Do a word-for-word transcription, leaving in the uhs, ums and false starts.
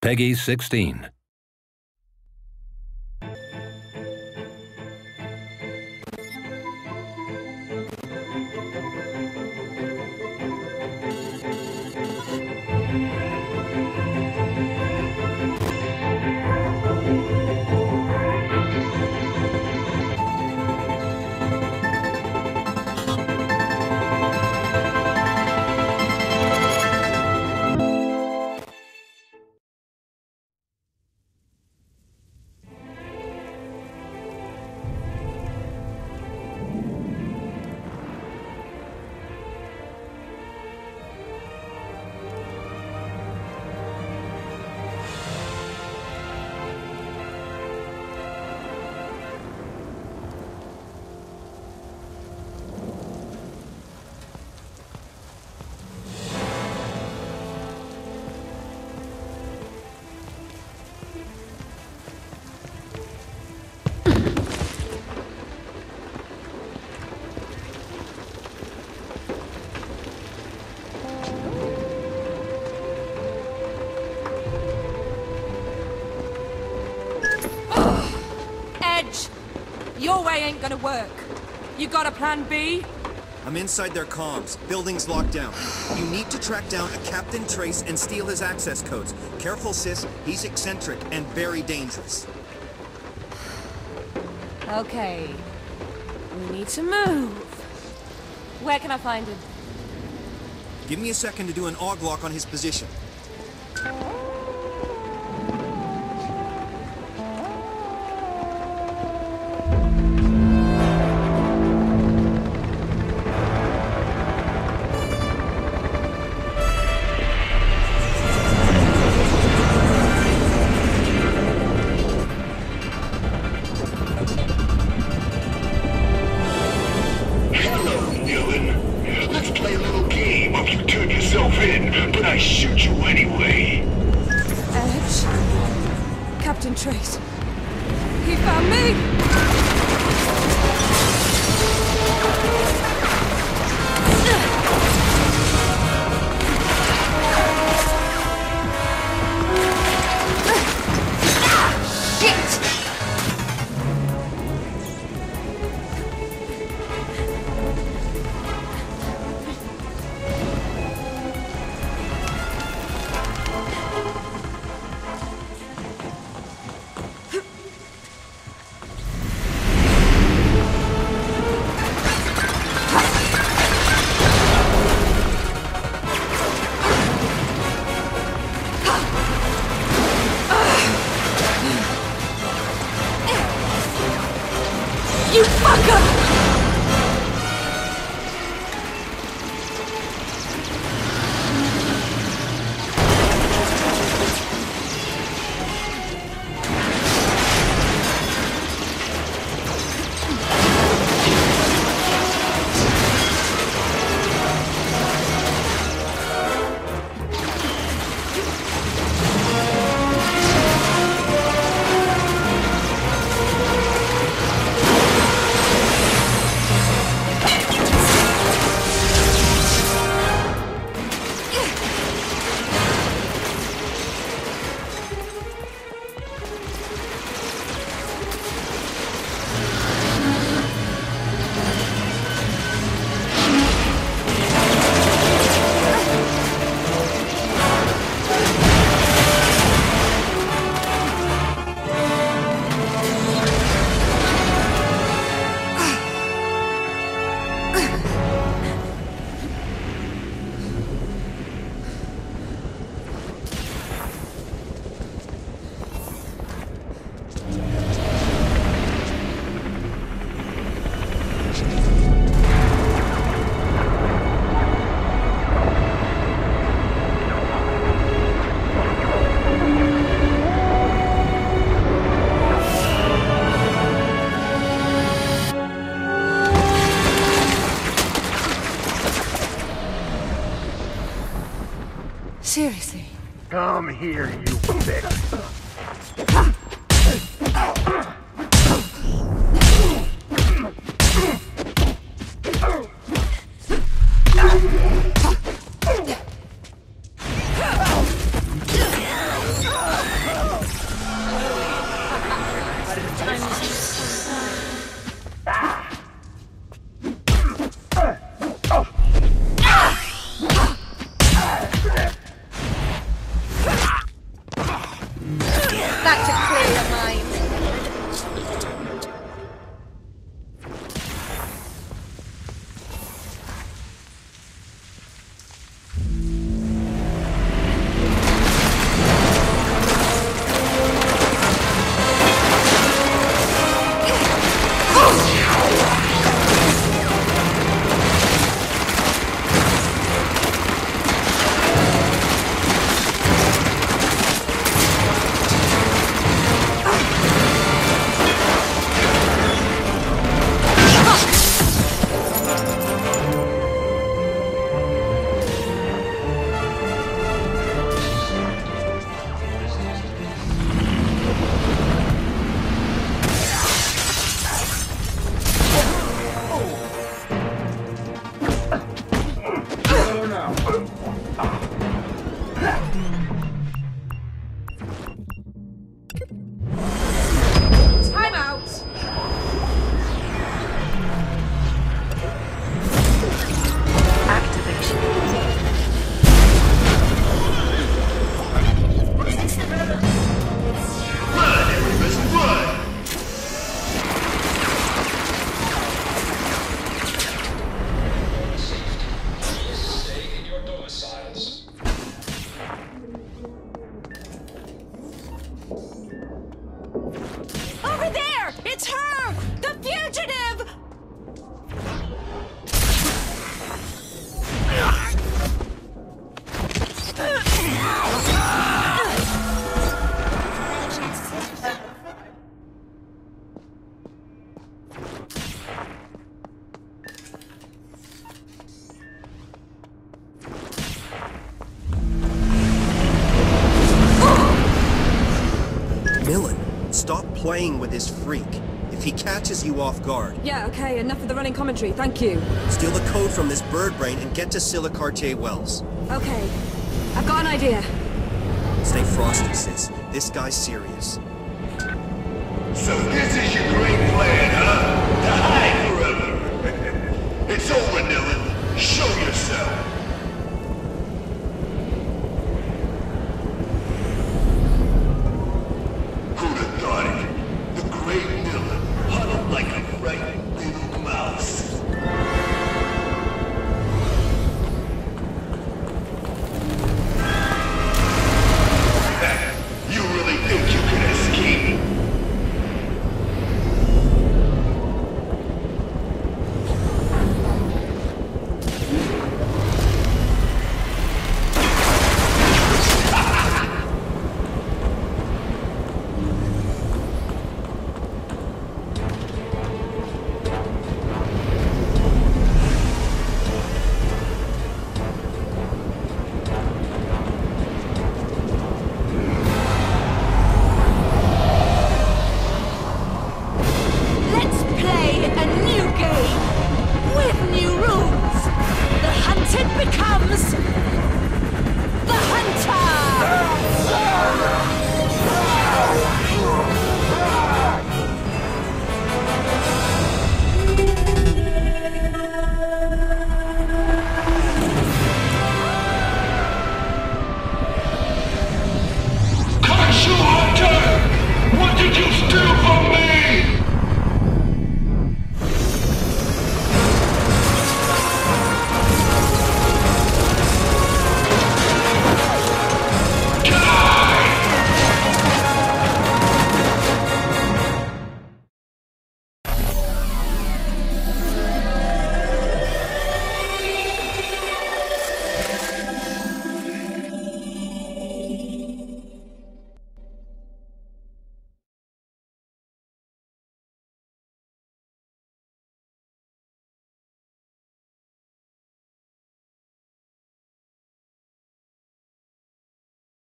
Peggy sixteen. Your way ain't gonna work. You got a plan B? I'm inside their comms. Building's locked down. You need to track down a Captain Trace and steal his access codes. Careful, sis. He's eccentric and very dangerous. Okay. We need to move. Where can I find him? Give me a second to do an aug lock on his position. Captain Trace. He found me! You fucker! Seriously. Come here, you bitch. playing with this freak. If he catches you off guard... Yeah, okay, enough of the running commentary, thank you. Steal the code from this bird brain and get to Scylla Cartier Wells. Okay, I've got an idea. Stay frosty, sis. This guy's serious. So this is your great plan, huh? To hide forever. It's over, Dylan. Show yourself.